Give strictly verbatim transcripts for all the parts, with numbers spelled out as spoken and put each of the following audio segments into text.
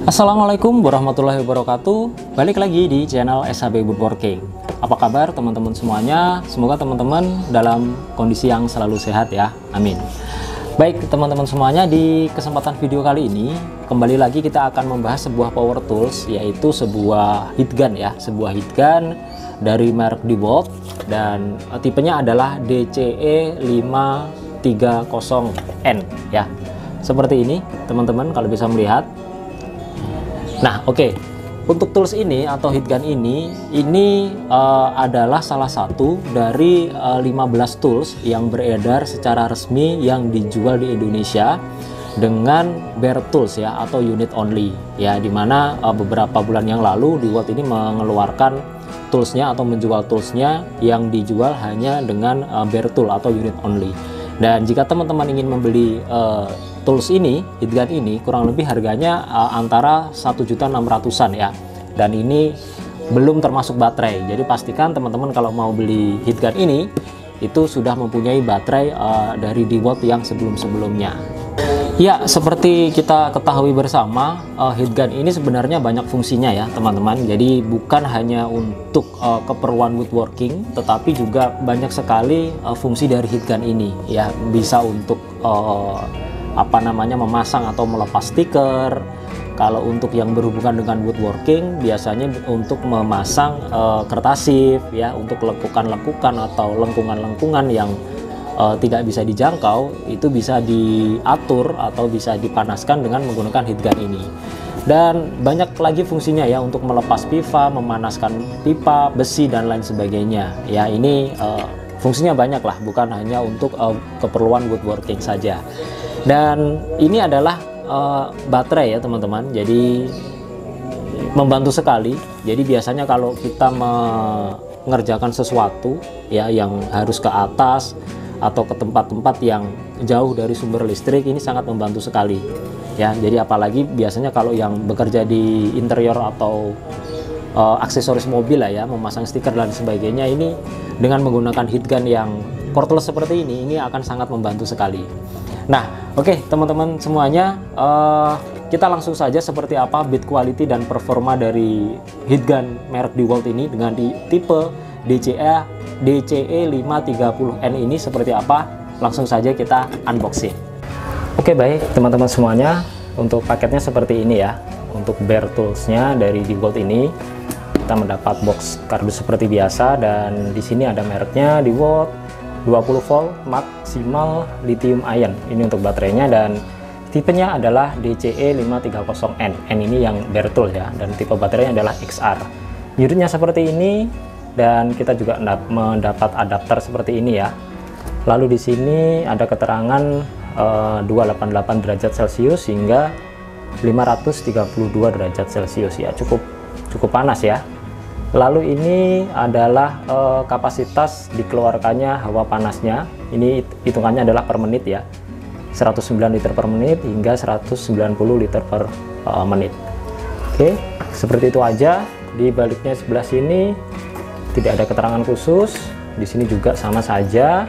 Assalamualaikum warahmatullahi wabarakatuh. Balik lagi di channel S H B Woodworking. Apa kabar teman-teman semuanya? Semoga teman-teman dalam kondisi yang selalu sehat ya. Amin. Baik teman-teman semuanya, di kesempatan video kali ini kembali lagi kita akan membahas sebuah power tools, yaitu sebuah heat gun ya, sebuah heat gun dari merek DeWalt dan tipenya adalah D C E lima tiga nol N ya. Seperti ini teman-teman kalau bisa melihat. Nah, oke. Okay. Untuk tools ini atau heat gun ini, ini uh, adalah salah satu dari uh, lima belas tools yang beredar secara resmi yang dijual di Indonesia dengan bare tools ya, atau unit only ya, dimana uh, beberapa bulan yang lalu DeWalt ini mengeluarkan toolsnya atau menjual toolsnya yang dijual hanya dengan uh, bare tool atau unit only. Dan jika teman-teman ingin membeli uh, tools ini, heat gun ini, kurang lebih harganya uh, antara satu juta enam ratusan ya. Dan ini belum termasuk baterai. Jadi pastikan teman-teman kalau mau beli heat gun ini itu sudah mempunyai baterai uh, dari DeWalt yang sebelum-sebelumnya. Ya, seperti kita ketahui bersama, uh, heat gun ini sebenarnya banyak fungsinya ya teman-teman. Jadi bukan hanya untuk uh, keperluan woodworking, tetapi juga banyak sekali uh, fungsi dari heat gun ini ya. Bisa untuk uh, apa namanya memasang atau melepas stiker. Kalau untuk yang berhubungan dengan woodworking, biasanya untuk memasang uh, kertasif ya, untuk lekukan-lekukan atau lengkungan-lengkungan yang uh, tidak bisa dijangkau, itu bisa diatur atau bisa dipanaskan dengan menggunakan heat gun ini. Dan banyak lagi fungsinya ya, untuk melepas pipa, memanaskan pipa, besi dan lain sebagainya ya. Ini uh, fungsinya banyak lah, bukan hanya untuk uh, keperluan woodworking saja. Dan ini adalah uh, baterai ya teman-teman, jadi membantu sekali. Jadi biasanya kalau kita mengerjakan sesuatu ya yang harus ke atas atau ke tempat-tempat yang jauh dari sumber listrik, ini sangat membantu sekali ya. Jadi apalagi biasanya kalau yang bekerja di interior atau uh, aksesoris mobil lah ya, memasang stiker dan sebagainya, ini dengan menggunakan heat gun yang cordless seperti ini, ini akan sangat membantu sekali. Nah, oke okay, teman-teman semuanya, uh, kita langsung saja seperti apa build quality dan performa dari heat gun merek DeWalt ini dengan di tipe D C E D C E lima tiga nol N ini seperti apa. Langsung saja kita unboxing. Oke okay, baik teman-teman semuanya, untuk paketnya seperti ini ya. Untuk bare toolsnya dari DeWalt ini kita mendapat box kardus seperti biasa, dan di sini ada mereknya DeWalt dua puluh volt maksimal lithium ion. Ini untuk baterainya, dan tipenya adalah D C E lima tiga nol N. N ini yang bare tool ya, dan tipe baterainya adalah X R. Unitnya seperti ini, dan kita juga mendapat adapter seperti ini ya. Lalu di sini ada keterangan uh, dua ratus delapan puluh delapan derajat Celcius hingga lima ratus tiga puluh dua derajat Celcius ya. Cukup cukup panas ya. Lalu ini adalah uh, kapasitas dikeluarkannya hawa panasnya. Ini hitungannya adalah per menit ya, seratus sembilan liter per menit hingga seratus sembilan puluh liter per uh, menit. Oke, seperti itu aja. Di baliknya sebelah sini tidak ada keterangan khusus. Di sini juga sama saja.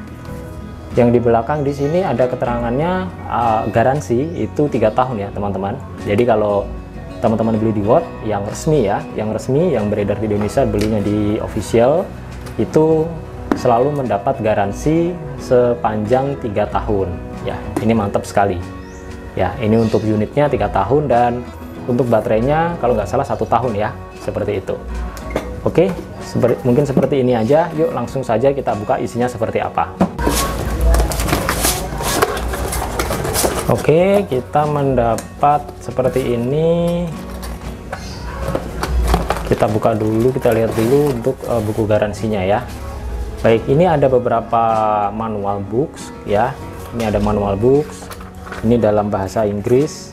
Yang di belakang di sini ada keterangannya, uh, garansi itu tiga tahun ya teman-teman. Jadi kalau teman-teman beli DeWalt yang resmi ya, yang resmi yang beredar di Indonesia, belinya di official, itu selalu mendapat garansi sepanjang tiga tahun ya. Ini mantap sekali ya. Ini untuk unitnya tiga tahun, dan untuk baterainya kalau nggak salah satu tahun ya, seperti itu. Oke, seperti, mungkin seperti ini aja. Yuk langsung saja kita buka isinya seperti apa. Oke, kita mendapat seperti ini. Kita buka dulu, kita lihat dulu untuk uh, buku garansinya ya. Baik, ini ada beberapa manual books ya. Ini ada manual books. Ini dalam bahasa Inggris.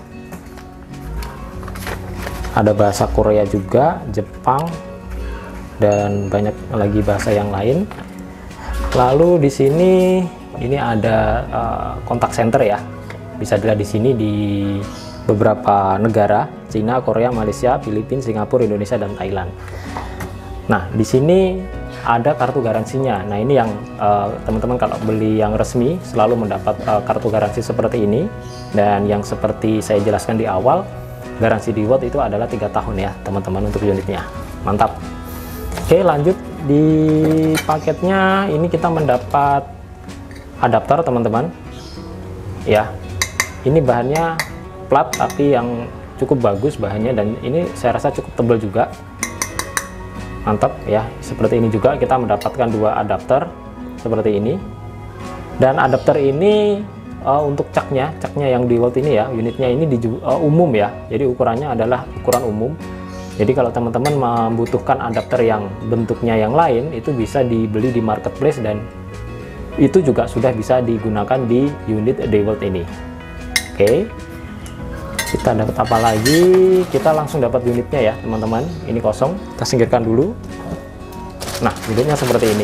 Ada bahasa Korea juga, Jepang, dan banyak lagi bahasa yang lain. Lalu di sini ini ada uh, kontak center ya. Bisa dilihat di sini di beberapa negara, Cina, Korea, Malaysia, Filipina, Singapura, Indonesia, dan Thailand. Nah, di sini ada kartu garansinya. Nah, ini yang teman-teman uh, kalau beli yang resmi selalu mendapat uh, kartu garansi seperti ini. Dan yang seperti saya jelaskan di awal, garansi di watt itu adalah tiga tahun ya teman-teman untuk unitnya. Mantap. Oke, lanjut di paketnya ini kita mendapat adapter teman-teman ya. Ini bahannya plat tapi yang cukup bagus bahannya, dan ini saya rasa cukup tebal juga. Mantap ya. Seperti ini juga kita mendapatkan dua adapter seperti ini, dan adapter ini uh, untuk caknya caknya yang di watt ini ya, unitnya ini di, uh, umum ya, jadi ukurannya adalah ukuran umum. Jadi kalau teman-teman membutuhkan adapter yang bentuknya yang lain, itu bisa dibeli di marketplace, dan itu juga sudah bisa digunakan di unit DeWalt ini. Oke, kita dapat apa lagi? Kita langsung dapat unitnya ya teman-teman. Ini kosong, kita singkirkan dulu. Nah, unitnya seperti ini.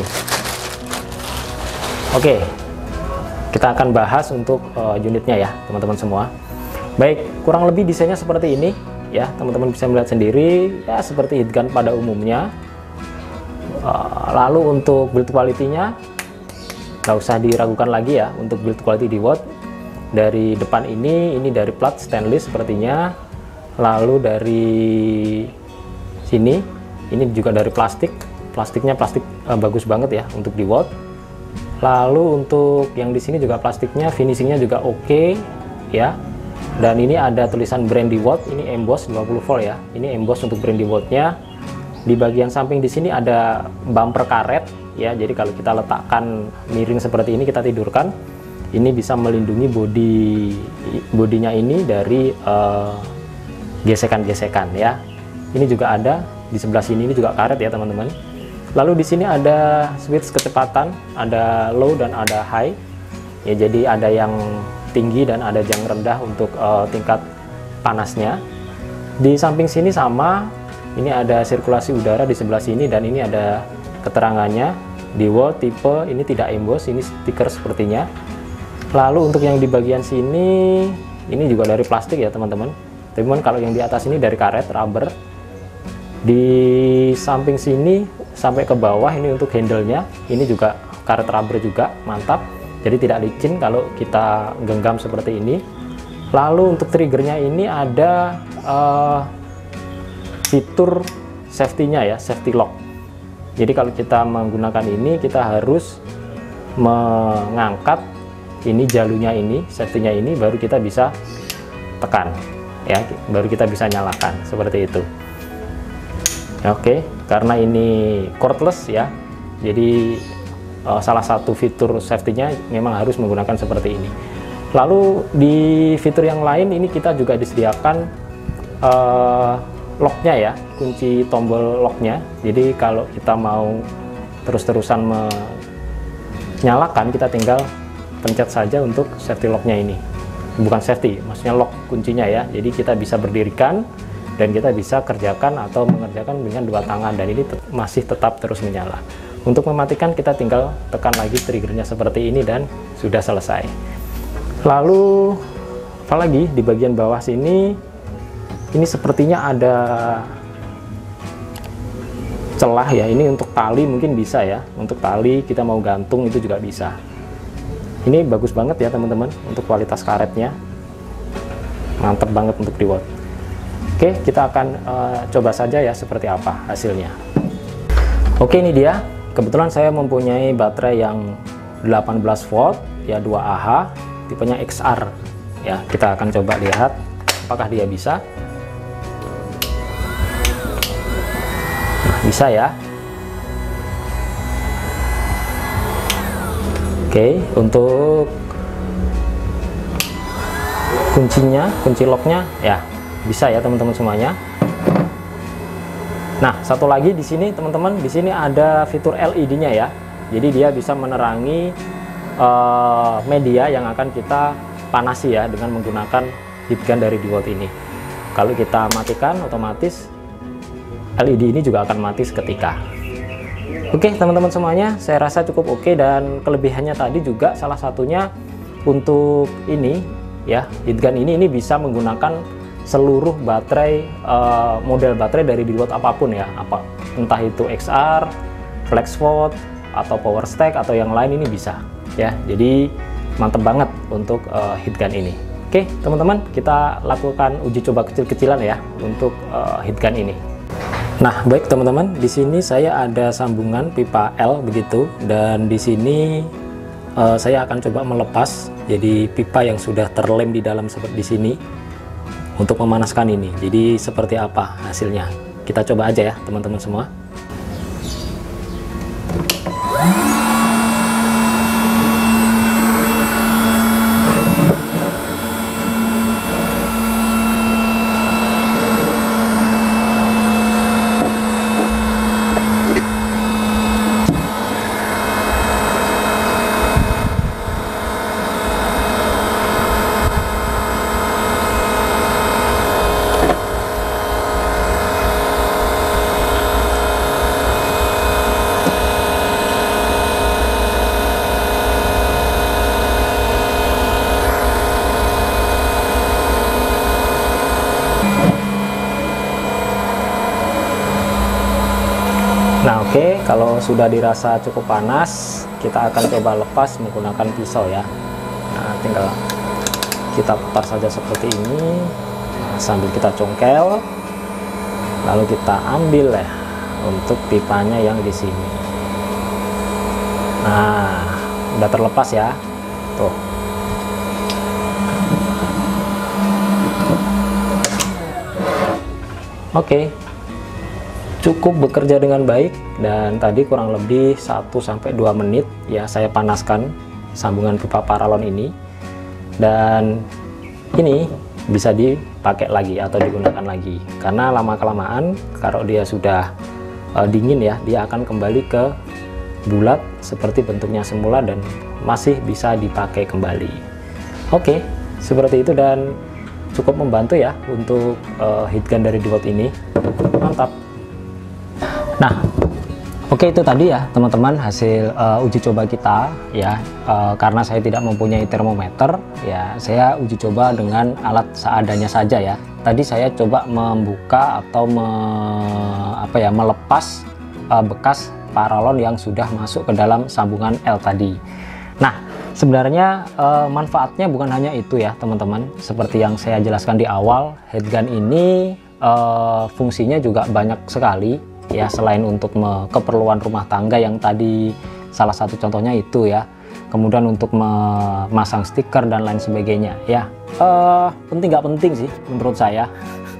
Oke, kita akan bahas untuk uh, unitnya ya teman-teman semua. Baik, kurang lebih desainnya seperti ini ya, teman-teman bisa melihat sendiri ya, seperti heat gun pada umumnya. Uh, lalu untuk build quality-nya nggak usah diragukan lagi ya untuk build quality DeWalt. Dari depan ini, ini dari plat stainless sepertinya. Lalu dari sini, ini juga dari plastik. Plastiknya plastik uh, bagus banget ya untuk DeWalt. Lalu untuk yang di sini juga plastiknya, finishingnya juga oke okay, ya. Dan ini ada tulisan brand DeWalt, ini emboss dua puluh volt ya. Ini emboss untuk brand DeWalt-nya. Di bagian samping di sini ada bumper karet ya. Jadi kalau kita letakkan miring seperti ini, kita tidurkan, ini bisa melindungi bodi bodinya ini dari gesekan-gesekan uh, ya. Ini juga ada di sebelah sini, ini juga karet ya teman-teman. Lalu di sini ada switch kecepatan, ada low dan ada high. Ya, jadi ada yang tinggi dan ada yang rendah untuk uh, tingkat panasnya. Di samping sini sama, ini ada sirkulasi udara di sebelah sini, dan ini ada keterangannya. DeWalt tipe ini tidak emboss, ini stiker sepertinya. Lalu untuk yang di bagian sini, ini juga dari plastik ya teman-teman. Teman-teman kalau yang di atas ini dari karet rubber. Di samping sini sampai ke bawah ini untuk handle-nya, ini juga karet rubber juga, mantap. Jadi tidak licin kalau kita genggam seperti ini. Lalu untuk triggernya ini ada uh, fitur safety-nya ya, safety lock. Jadi kalau kita menggunakan ini, kita harus mengangkat ini jalurnya ini, safety-nya ini, baru kita bisa tekan ya, baru kita bisa nyalakan seperti itu. Oke, karena ini cordless ya, jadi uh, salah satu fitur safety-nya memang harus menggunakan seperti ini. Lalu di fitur yang lain ini kita juga disediakan uh, lock-nya ya, kunci tombol lock-nya. Jadi kalau kita mau terus-terusan menyalakan, kita tinggal pencet saja untuk safety lock-nya ini. Bukan safety, maksudnya lock kuncinya ya. Jadi kita bisa berdirikan dan kita bisa kerjakan atau mengerjakan dengan dua tangan, dan ini tet masih tetap terus menyala. Untuk mematikan kita tinggal tekan lagi triggernya seperti ini dan sudah selesai. Lalu apalagi di bagian bawah sini, ini sepertinya ada celah ya. Ini untuk tali mungkin bisa ya, untuk tali kita mau gantung itu juga bisa. Ini bagus banget ya teman-teman untuk kualitas karetnya, mantep banget untuk DeWalt. Oke, kita akan uh, coba saja ya seperti apa hasilnya. Oke, ini dia. Kebetulan saya mempunyai baterai yang delapan belas volt ya, dua A H, tipenya X R ya. Kita akan coba lihat apakah dia bisa. Nah, bisa ya. Oke, untuk kuncinya, kunci locknya ya bisa ya teman-teman semuanya. Nah, satu lagi di sini teman-teman, di sini ada fitur L E D-nya ya. Jadi dia bisa menerangi uh, media yang akan kita panasi ya dengan menggunakan heat gun dari DeWalt ini. Kalau kita matikan, otomatis L E D ini juga akan mati seketika. Oke teman-teman semuanya, saya rasa cukup oke, dan kelebihannya tadi juga salah satunya untuk ini ya, heat gun ini ini bisa menggunakan seluruh baterai uh, model baterai dari DeWalt apapun ya, apa entah itu X R, FlexVolt atau PowerStack atau yang lain, ini bisa ya. Jadi mantep banget untuk uh, heat gun ini. Oke teman-teman, kita lakukan uji coba kecil-kecilan ya untuk uh, heat gun ini. Nah baik teman-teman, di sini saya ada sambungan pipa L begitu, dan di sini uh, saya akan coba melepas jadi pipa yang sudah terlem di dalam seperti di sini untuk memanaskan ini. Jadi seperti apa hasilnya? Kita coba aja ya teman-teman semua. Nah oke, okay, kalau sudah dirasa cukup panas, kita akan coba lepas menggunakan pisau ya. Nah tinggal kita putar saja seperti ini, nah, sambil kita congkel, lalu kita ambil ya untuk pipanya yang di sini. Nah udah terlepas ya, tuh. Oke. Okay. Cukup bekerja dengan baik, dan tadi kurang lebih satu sampai dua menit ya saya panaskan sambungan pipa paralon ini, dan ini bisa dipakai lagi atau digunakan lagi, karena lama-kelamaan kalau dia sudah uh, dingin ya, dia akan kembali ke bulat seperti bentuknya semula dan masih bisa dipakai kembali. Oke, seperti itu, dan cukup membantu ya untuk uh, heat gun dari DeWalt ini. Mantap. Nah, oke okay, itu tadi ya teman-teman hasil uh, uji coba kita ya. Uh, karena saya tidak mempunyai termometer ya, saya uji coba dengan alat seadanya saja ya. Tadi saya coba membuka atau me, apa ya, melepas uh, bekas paralon yang sudah masuk ke dalam sambungan L tadi. Nah, sebenarnya uh, manfaatnya bukan hanya itu ya teman-teman. Seperti yang saya jelaskan di awal, heat gun ini uh, fungsinya juga banyak sekali ya, selain untuk keperluan rumah tangga yang tadi salah satu contohnya itu ya, kemudian untuk memasang stiker dan lain sebagainya ya. Uh, penting nggak penting sih menurut saya.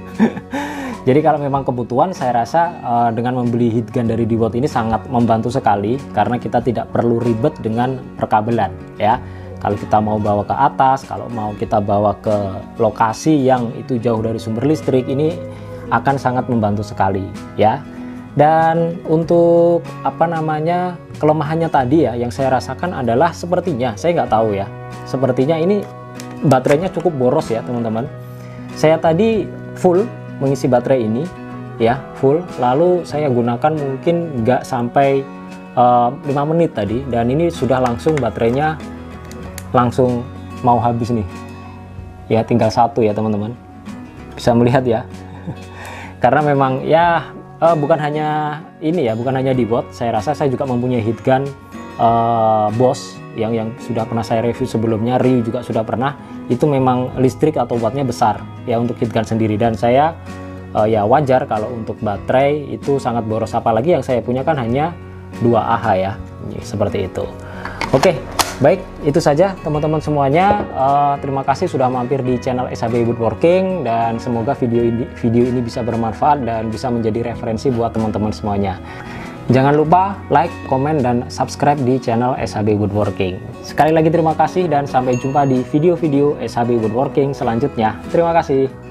Jadi kalau memang kebutuhan, saya rasa uh, dengan membeli heat gun dari DeWalt ini sangat membantu sekali, karena kita tidak perlu ribet dengan perkabelan ya. Kalau kita mau bawa ke atas, kalau mau kita bawa ke lokasi yang itu jauh dari sumber listrik, ini akan sangat membantu sekali ya. Dan untuk apa namanya, kelemahannya tadi ya yang saya rasakan adalah sepertinya, saya nggak tahu ya, sepertinya ini baterainya cukup boros ya teman-teman. Saya tadi full mengisi baterai ini ya, full, lalu saya gunakan mungkin nggak sampai uh, lima menit tadi, dan ini sudah langsung baterainya langsung mau habis nih ya, tinggal satu ya teman-teman, bisa melihat ya. Karena memang ya Uh, bukan hanya ini ya, bukan hanya DeWalt, saya rasa saya juga mempunyai heat gun uh, Bosch yang yang sudah pernah saya review sebelumnya, Ryu juga sudah pernah. Itu memang listrik atau wattnya besar ya untuk heat gun sendiri, dan saya uh, ya wajar kalau untuk baterai itu sangat boros, apalagi yang saya punya kan hanya dua A H ya, seperti itu. Oke, baik, itu saja teman-teman semuanya. Uh, terima kasih sudah mampir di channel S H B Woodworking, dan semoga video ini video ini bisa bermanfaat dan bisa menjadi referensi buat teman-teman semuanya. Jangan lupa like, komen, dan subscribe di channel S H B Woodworking. Sekali lagi terima kasih, dan sampai jumpa di video-video S H B Woodworking selanjutnya. Terima kasih.